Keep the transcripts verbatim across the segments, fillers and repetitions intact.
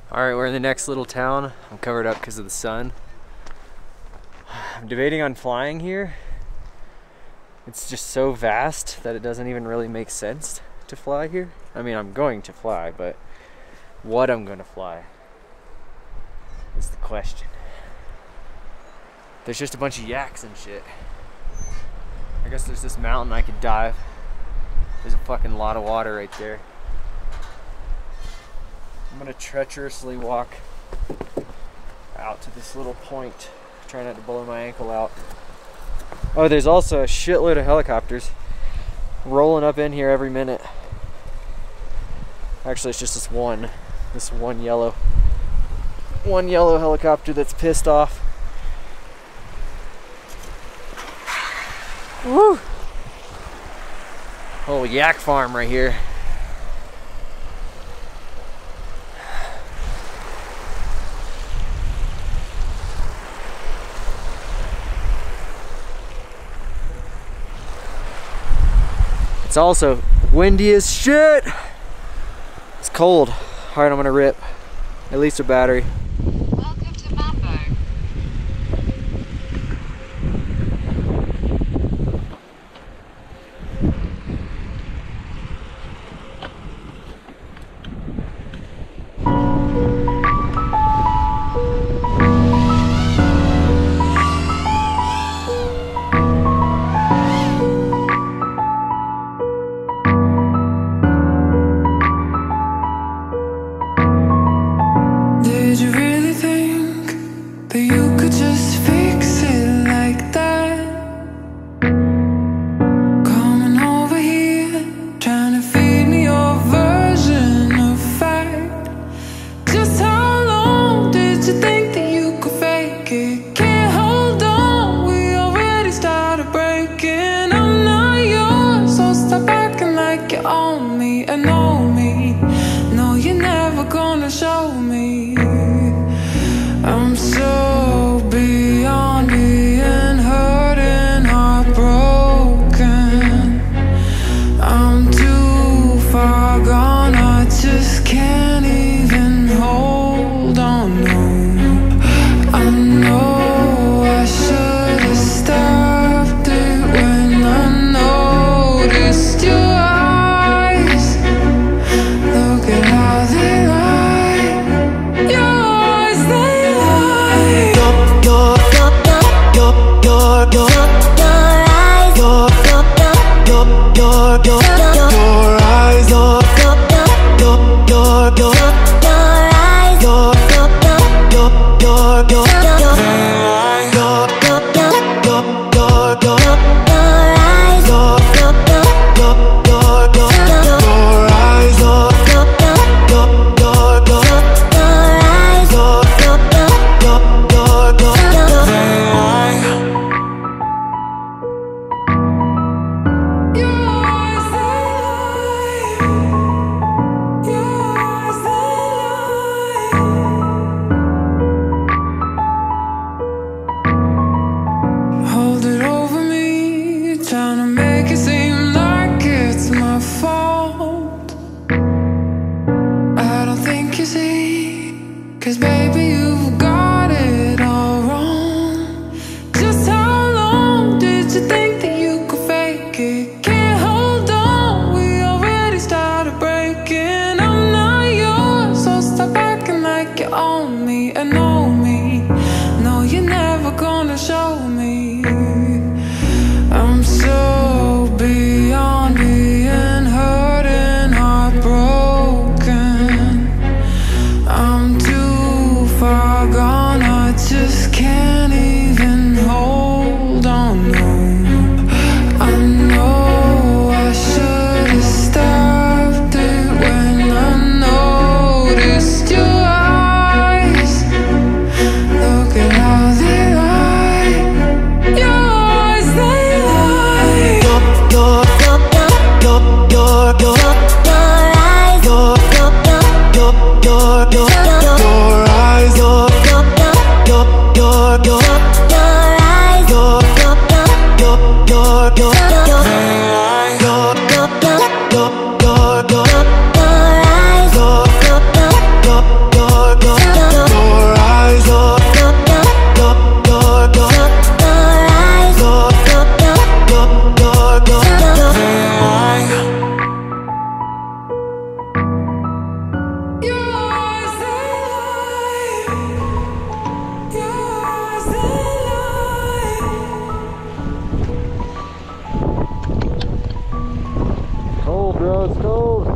Alright, we're in the next little town. I'm covered up because of the sun. I'm debating on flying here. It's just so vast that it doesn't even really make sense to fly here. I mean, I'm going to fly, but what I'm going to fly is the question. There's just a bunch of yaks and shit. I guess there's this mountain I could dive. There's a fucking lot of water right there. I'm gonna treacherously walk out to this little point. Try not to blow my ankle out. Oh, there's also a shitload of helicopters rolling up in here every minute. Actually, it's just this one. This one yellow. One yellow helicopter that's pissed off. Woo! Whole yak farm right here. It's also windy as shit. It's cold. Alright, I'm gonna rip. At least a battery. Welcome to Mambo. I'm too far gone. Oh, it's cold.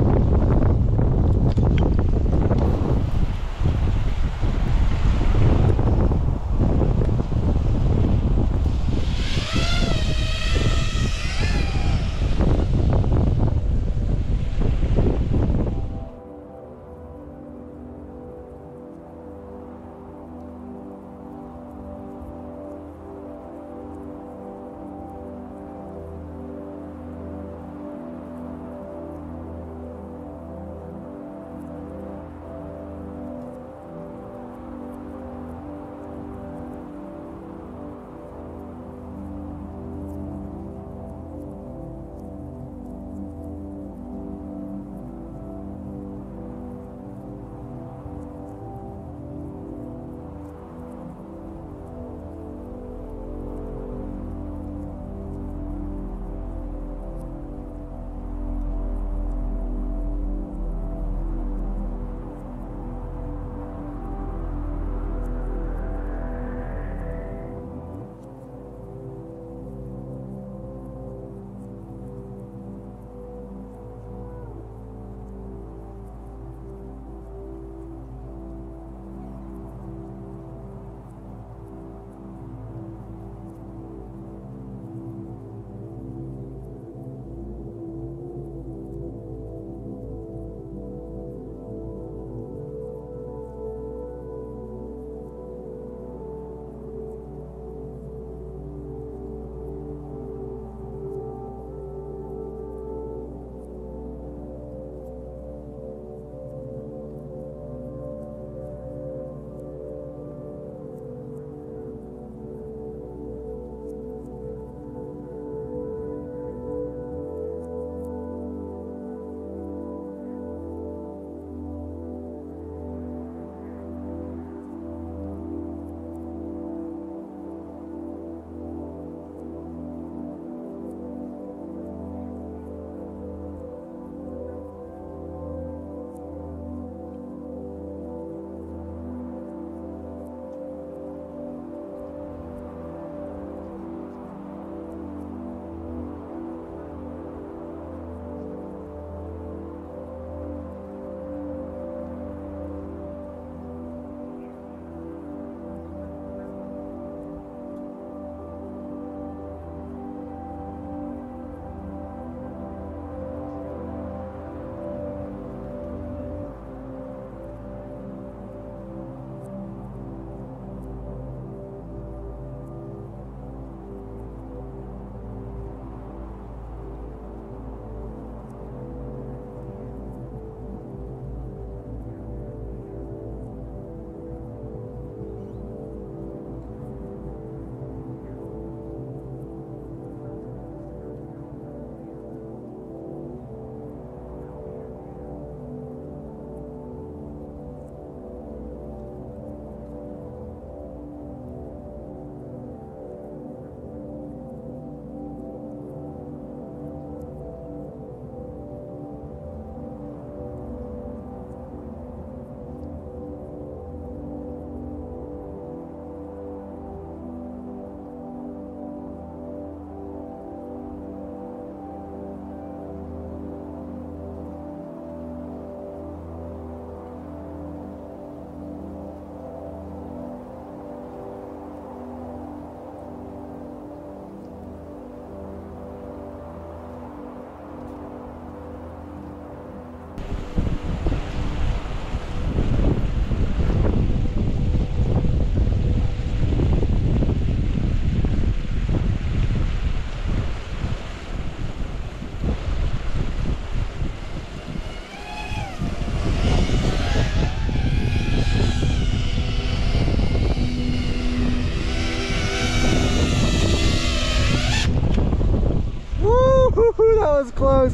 That was close.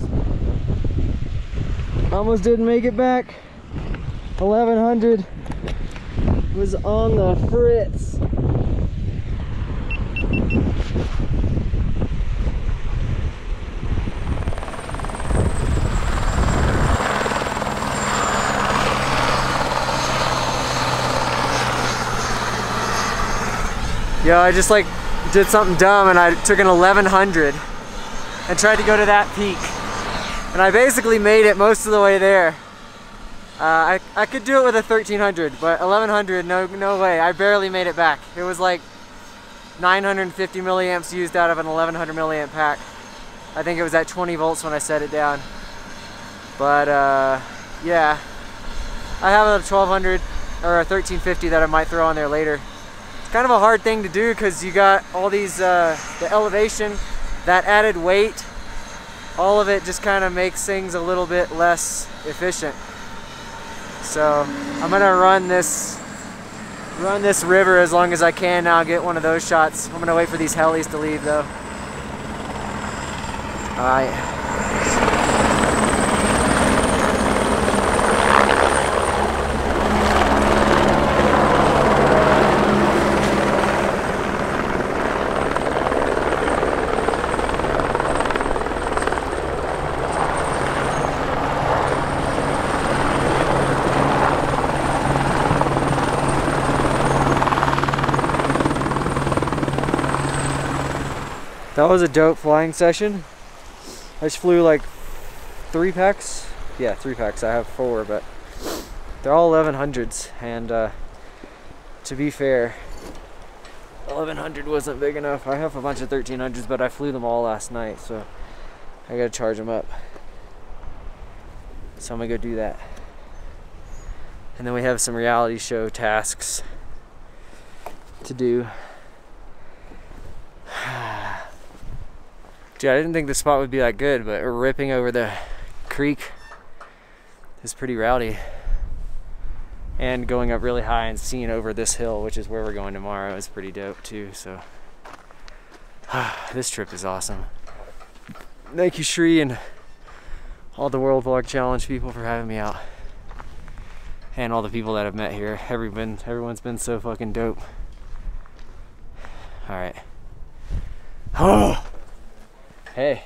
Almost didn't make it back. eleven hundred was on the fritz. Yo, I just like did something dumb and I took an eleven hundred and tried to go to that peak. And I basically made it most of the way there. Uh, I, I could do it with a thirteen hundred, but eleven hundred, no, no way. I barely made it back. It was like nine hundred fifty milliamps used out of an eleven hundred milliamp pack. I think it was at twenty volts when I set it down. But uh, yeah, I have a twelve hundred or a thirteen fifty that I might throw on there later. It's kind of a hard thing to do because you got all these, uh, the elevation, that added weight, all of it just kind of makes things a little bit less efficient. So I'm gonna run this run this river as long as I can now, get one of those shots. I'm gonna wait for these helis to leave though. All right. That was a dope flying session. I just flew like three packs. Yeah, three packs. I have four, but they're all eleven hundreds. And uh, to be fair, eleven hundred wasn't big enough. I have a bunch of thirteen hundreds, but I flew them all last night, so I gotta charge them up. So I'm gonna go do that. And then we have some reality show tasks to do. Dude, I didn't think the spot would be that good, but ripping over the creek is pretty rowdy. And going up really high and seeing over this hill, which is where we're going tomorrow, is pretty dope too, so. This trip is awesome. Thank you, Shree, and all the World Vlog Challenge people for having me out. And all the people that I've met here. Everyone, everyone's been so fucking dope. All right. Oh! Hey.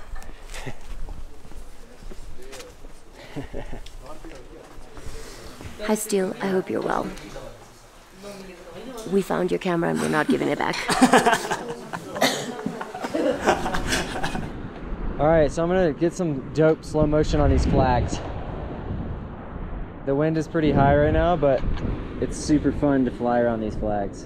Hi, Steele. I hope you're well. We found your camera and we're not giving it back. Alright, so I'm gonna get some dope slow motion on these flags. The wind is pretty high right now, but it's super fun to fly around these flags.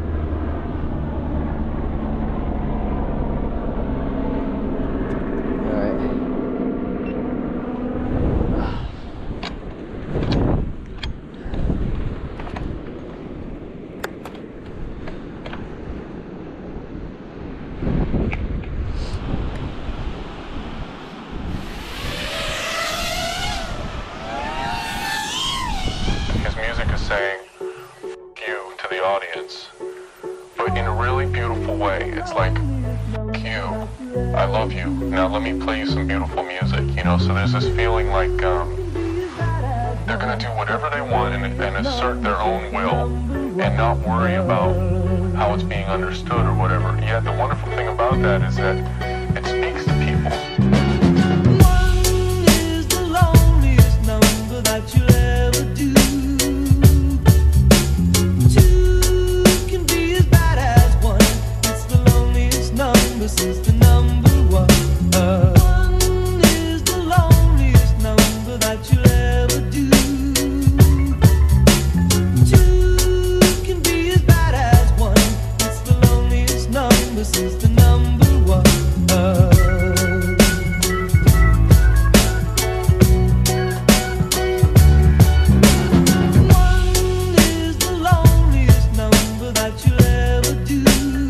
Saying you to the audience, but in a really beautiful way. It's like, Q, I love you. Now let me play you some beautiful music, you know? So there's this feeling like um, they're gonna do whatever they want and, and assert their own will and not worry about how it's being understood or whatever. Yet the wonderful thing about that is that it speaks to people. One is the loneliest number that you'll ever do. Since the number one, uh, one is the loneliest number that you'll ever do. Two can be as bad as one. It's the loneliest number since the number one. Uh, one is the loneliest number that you'll ever do.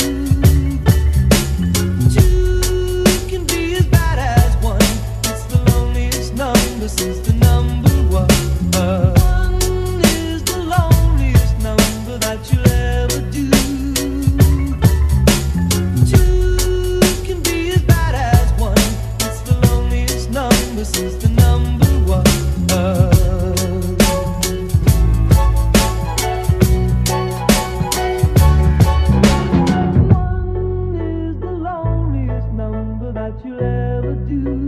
Since the number one, uh, one is the loneliest number that you'll ever do. Two can be as bad as one. It's the loneliest number since the number one. Uh, one is the loneliest number that you'll ever do.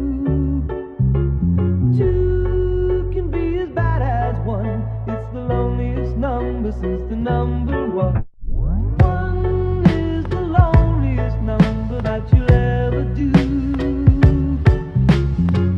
Since the number one, one is the loneliest number that you'll ever do.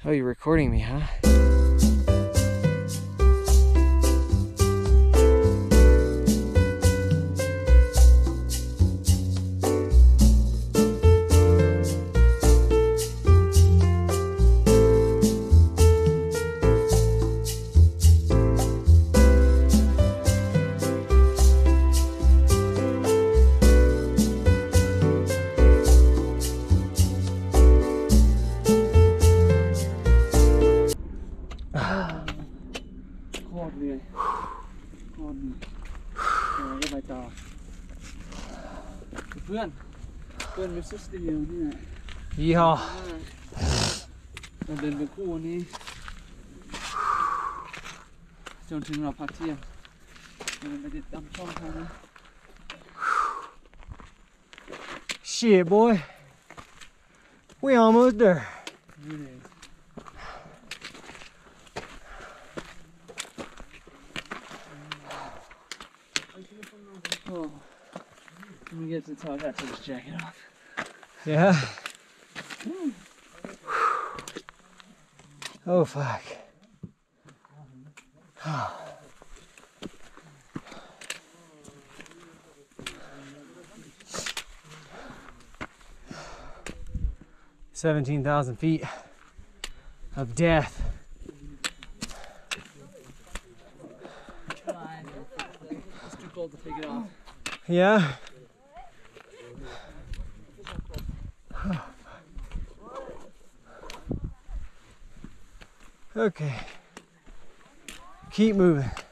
Oh, you're recording me, huh? เพื่อนเพื่อนมิสซิสเดียวนี่แหละยี่ห้อเราเดินไปคู่นี้จนถึงเราพักเที่ยงเราไปติดตามช่องทางนี้ Shit, boy. We almost there. นี่เลย Oh, let me get to the top. I gotta take this jacket off. Yeah. Oh, fuck. Seventeen thousand feet of death. It's too cold to take it off. Yeah. Okay. Keep moving.